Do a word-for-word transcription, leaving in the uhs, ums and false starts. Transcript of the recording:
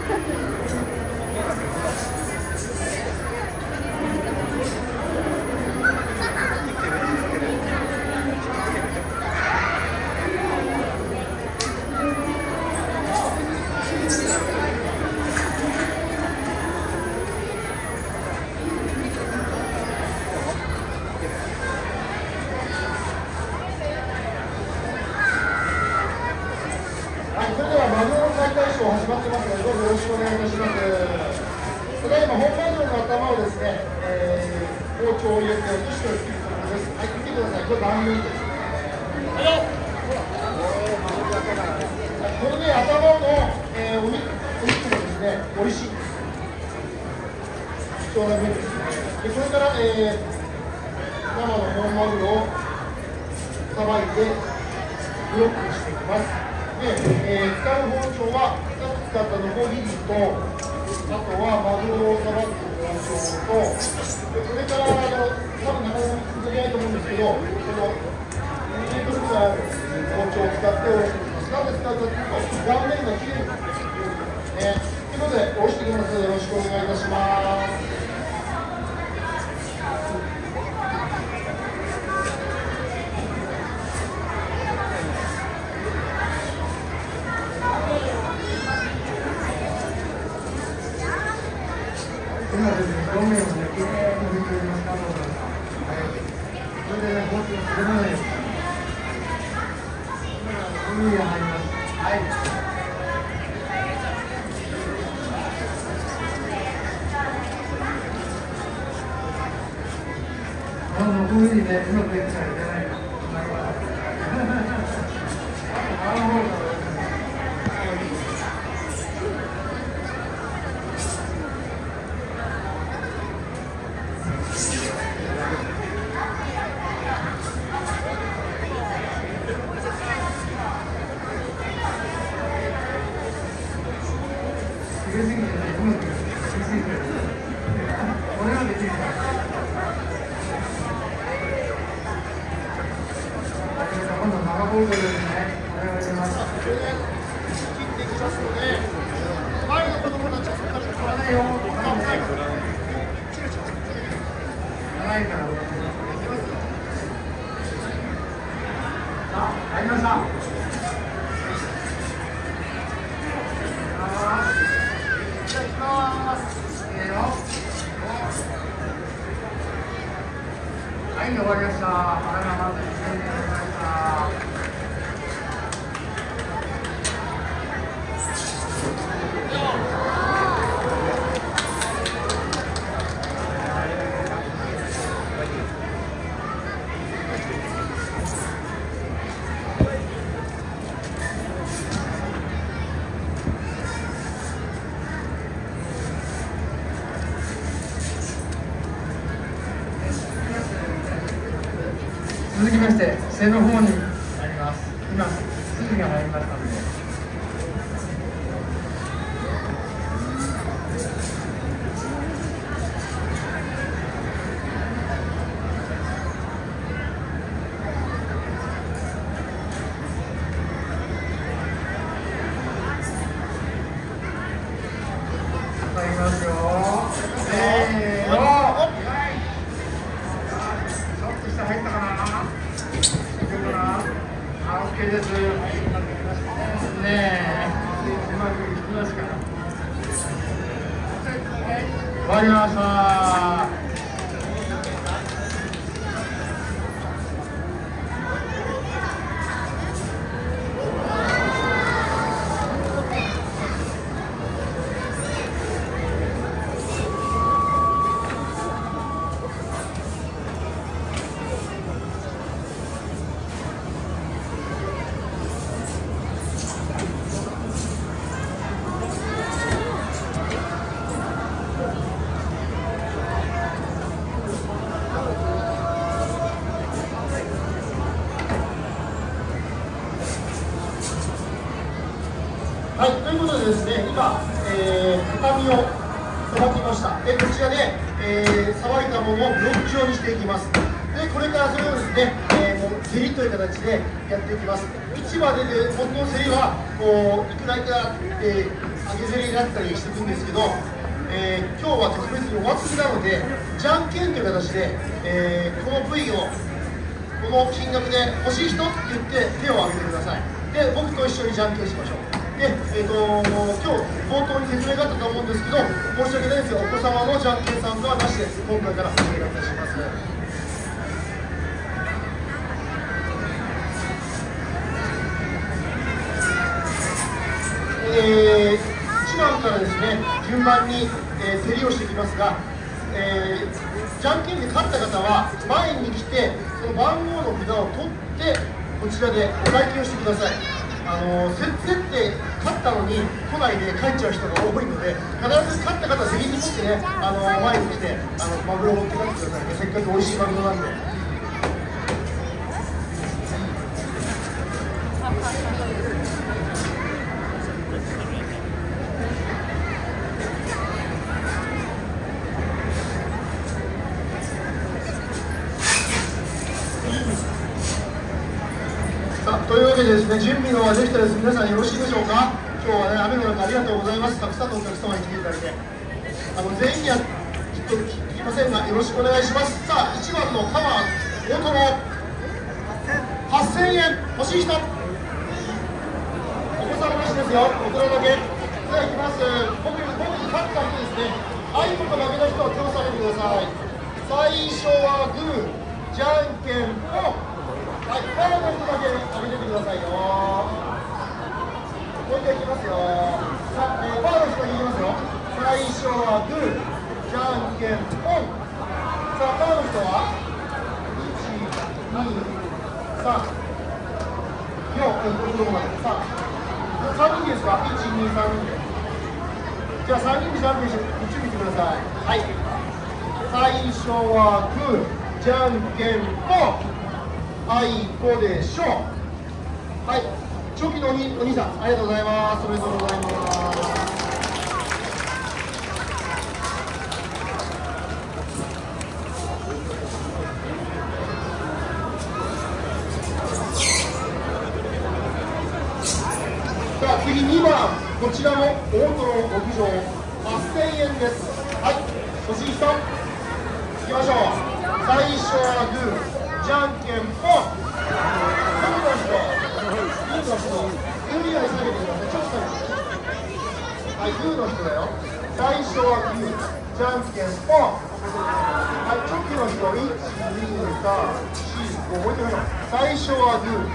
それではマグロの解体ショー始まってますので、どうぞよろしくお願いいたします。ただいま本マグロの頭をですね、えー、包丁を入れて落としておきるところです。はい、見てください。これ断面です。はいよ。これで頭の、えー、お肉、お肉もですね、美味しい。貴重な部位ですね。で、これから、えー、生の本マグロをさばいてブロックにしていきます。で、えー、使う包丁はさっき使ったノコギリと、あとはマグロをさばく包丁と、でそれからあの多分なかなか作れないと思うんですけど、このにメートルぐらいある包丁を使っておろしていきます。なんで使うかというと、断面がきれいになっているんですね。ということで、おろしていきますので、よろしくお願いいたします。 今ですね、表面をね、きれいに拭いております。はい。それでね、包丁をすれないように。海が入ります。はい。この海にね、うまくいくからいけないよ。あの方が入れすぎてね、うまくいきすぎてる。これはできるから。今度長ボールですね。これを入れます。 これで切っていきますので、前の子供たちはそこから取らないよ。 長いから。さあ、入りました。はい、終わりました。腹がまず一緒になりました。続きまして、背の方になります。今、筋が入りましたので。入りますよ。せーの。ちょっと下入ったかな。あ、OK です。ねえ、うまくいきますから。終わりました。 はい、ということでですね、今、えー、畳をさばきました。で、こちらで、えー、さばいたものをブロック状にしていきます。で、これからそれをですね、えー、もう競りという形でやっていきます。市場で、ね、元の競りは、こう、いくらいくら、えー、 上げ競りだったりしていくんですけど、えー、今日は特別にお祭りなのでじゃんけんという形で、えー、この部位をこの金額で欲しい人って言って手を挙げてください。で僕と一緒にじゃんけんしましょう。で、えー、と今日冒頭に説明があったと思うんですけど、申し訳ないんですがお子様のじゃんけん参加はなしで今回からお願いいたします。えー、いちばんからですね順番に、えー、競りをしていきますが、えー、じゃんけんで勝った方は前に来てその番号の札を取ってこちらでお会計をしてください。あのー、競って勝ったのに来ないで帰っちゃう人が多いので、必ず勝った方は責任持ってね、あのー、前に来てあのマグロを持って帰ってくださいね。せっかく美味しいマグロなんで。さあというわけでですね、準備のはできたです。皆さんよろしいでしょうか。今日はね、雨の中ありがとうございます。たくさんのお客様に来ていただいて、あの全員にはきっと聞きませんがよろしくお願いします。さあいちばんのカワー大トロはっせんえん欲しい人、お子さんなしですよ、大人だけ。さあいきます。僕僕に勝った人ですね、あいこと負けた人は手を下げてください。最初はグー、じゃんけんぽん。はい、パーの人だけ上げててくださいよ。もう一回いきますよ。さあ、えー、パーの人だけいきますよ。最初はグー、じゃんけんぽん。さあ、パーの人はいち、に、さん、よん、えー、どこまで。さあ、さんにんですか ?いち、に、さんにんで。じゃあさんにんでじゃんけんしてこっち見てください。はい。最初はグー、じゃんけんぽん。あいこでしょう。はい、チョキのお兄お兄さん、ありがとうございます。おめでとうございます。さあ次にばん、こちらも大トロ極上はっせんえんです。はい、欲しい人いきましょう。最初はグー、じゃんけんぽん。グーの人、グーの人、グー以外下げてください。ちょっと下げて。はい、グーの人だよ。最初はグー、じゃんけんぽん。はい、チョキの人、いち、に、さん、よん、ご、もう一回やろう。最初はグー。